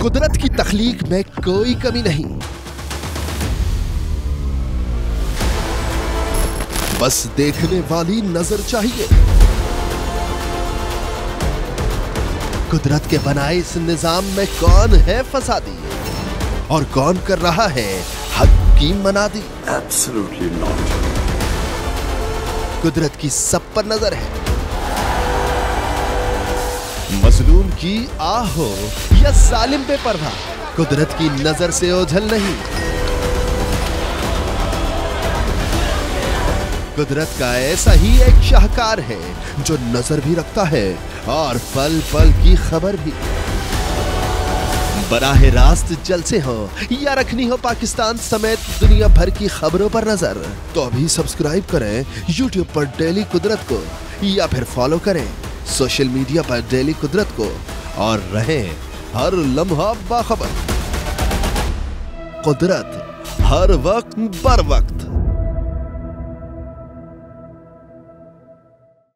कुदरत की तख्लीक में कोई कमी नहीं, बस देखने वाली नजर चाहिए। कुदरत के बनाए इस निजाम में कौन है फसादी और कौन कर रहा है हद की मनादी? Absolutely not. कुदरत की सब पर नजर है, मजलूम की आह हो या जालिम बेपरवाह, कुदरत की नजर से ओझल नहीं। कुदरत का ऐसा ही एक शाहकार है जो नजर भी रखता है और पल पल की खबर भी। बराह रास्त जलसे हो या रखनी हो पाकिस्तान समेत दुनिया भर की खबरों पर नजर, तो अभी सब्सक्राइब करें YouTube पर डेली कुदरत को या फिर फॉलो करें सोशल मीडिया पर डेली कुदरत को और रहें हर लम्हा बाखबर। कुदरत हर वक्त बर वक्त।